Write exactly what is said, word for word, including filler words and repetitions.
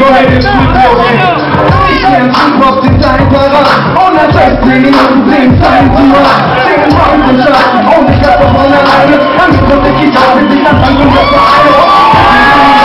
ahead and switch your hands. Ich lerne Zug auf den Dein parat. Und als sechzehn Minuten bringt Zeit zu machen. Singen Rock und Schatten. Und ich hab von alleine. Angekommen, ich hab mit sich anfangen und das war eine.